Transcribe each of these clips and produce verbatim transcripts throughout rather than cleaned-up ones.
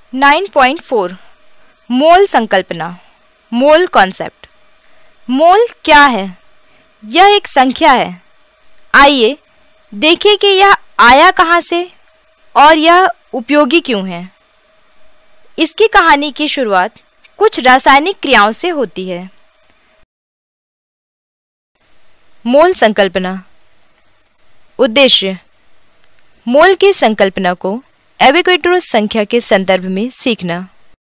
Nine point four mole संकल्पना, mole concept. मोल क्या है? यह एक संख्या है। आइए देखें कि यह आया कहाँ से और यह उपयोगी क्यों है। इसकी कहानी की शुरुआत कुछ रासायनिक क्रियाओं से होती है। मोल संकल्पना। उद्देश्य: मोल की संकल्पना को एवोगैड्रो संख्या के संदर्भ में सीखना।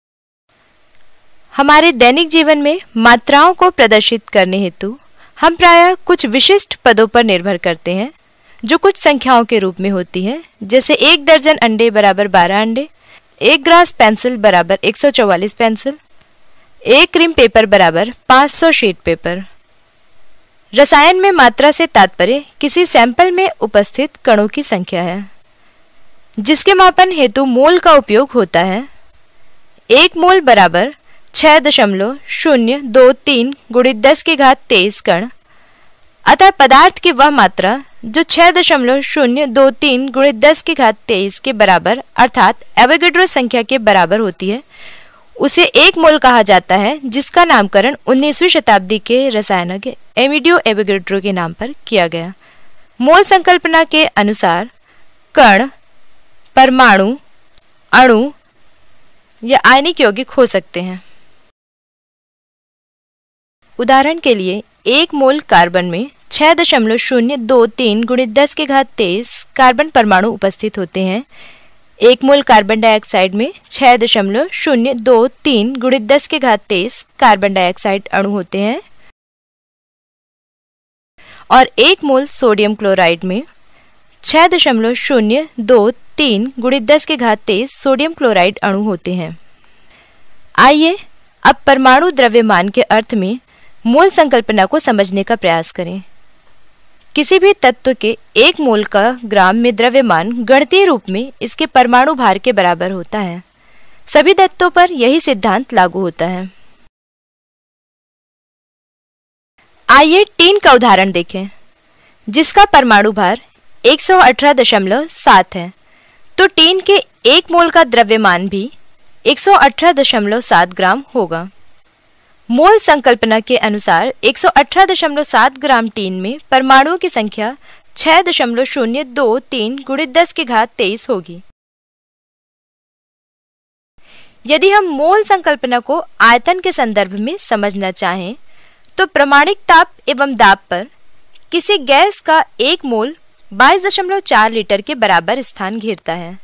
हमारे दैनिक जीवन में मात्राओं को प्रदर्शित करने हेतु हम प्रायः कुछ विशिष्ट पदों पर निर्भर करते हैं जो कुछ संख्याओं के रूप में होती है, जैसे एक दर्जन अंडे बराबर बारह अंडे, एक ग्रास पेंसिल बराबर एक सौ चौवालीस पेंसिल, एक क्रीम पेपर बराबर पाँच सौ शीट पेपर। रसायन में मात्रा से तात्पर्य किसी सैंपल में उपस्थित कणों की संख्या है जिसके मापन हेतु मोल का उपयोग होता है। एक मोल बराबर छः दशमलव शून्य दो तीन गुणित दस की घात तेईस कण, अतः पदार्थ की वह मात्रा जो छः दशमलव शून्य दो तीन गुणित दस की घात तेईस के बराबर अर्थात एवोगैड्रो संख्या के बराबर होती है, उसे एक मोल कहा जाता है, जिसका नामकरण उन्नीसवीं शताब्दी के रसायनज्ञ एमिडियो एवोगैड्रो के नाम पर किया गया। मोल संकल्पना के अनुसार कण, परमाणु, अणु या आयनिक यौगिक हो सकते हैं। उदाहरण के लिए एक मोल कार्बन में छः दशमलव शून्य दो तीन गुणित दस की घात तेईस कार्बन परमाणु उपस्थित होते हैं। एक मोल कार्बन डाइऑक्साइड में छः दशमलव शून्य दो तीन गुणित दस की घात तेईस कार्बन डाइऑक्साइड अणु होते हैं और एक मोल सोडियम क्लोराइड में छः दशमलव शून्य दो तीन गुणित दस की घात तेईस सोडियम क्लोराइड अणु होते हैं। आइए अब परमाणु द्रव्यमान के अर्थ में मोल संकल्पना को समझने का प्रयास करें। किसी भी तत्व के एक मोल का ग्राम में द्रव्यमान गणितीय रूप में इसके परमाणु भार के बराबर होता है। सभी तत्वों पर यही सिद्धांत लागू होता है। आइए टीन का उदाहरण देखें, जिसका परमाणु भार एक सौ अठारह दशमलव सात है, तो टीन के एक मोल का द्रव्यमान भी एक सौ अठारह दशमलव सात ग्राम होगा। मोल संकल्पना के अनुसार एक सौ अठारह दशमलव सात ग्राम टीन में परमाणुओं की संख्या छः दशमलव शून्य दो तीन गुणित दस की घात तेईस होगी। यदि हम मोल संकल्पना को आयतन के संदर्भ में समझना चाहें, तो प्रामाणिक ताप एवं दाब पर किसी गैस का एक मोल बाईस दशमलव चार लीटर के बराबर स्थान घेरता है।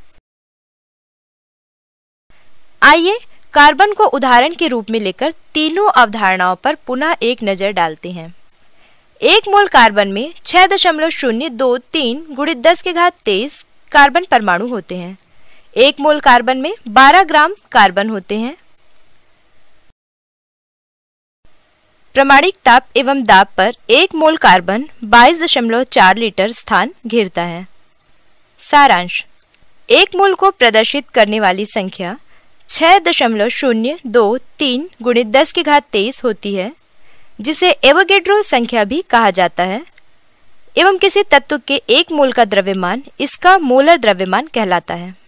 आइए कार्बन को उदाहरण के रूप में लेकर तीनों अवधारणाओं पर पुनः एक नजर डालते हैं। एक मोल कार्बन में छः दशमलव शून्य दो तीन गुणित दस के घात तेईस कार्बन परमाणु होते हैं। एक मोल कार्बन में बारह ग्राम कार्बन होते हैं। प्रामाणिक ताप एवं दाब पर एक मोल कार्बन बाईस दशमलव चार लीटर स्थान घेरता है। सारांश: एक मोल को प्रदर्शित करने वाली संख्या छः दशमलव शून्य दो तीन गुणित दस की घात तेईस होती है, जिसे एवोगैड्रो संख्या भी कहा जाता है, एवं किसी तत्व के एक मोल का द्रव्यमान इसका मोलर द्रव्यमान कहलाता है।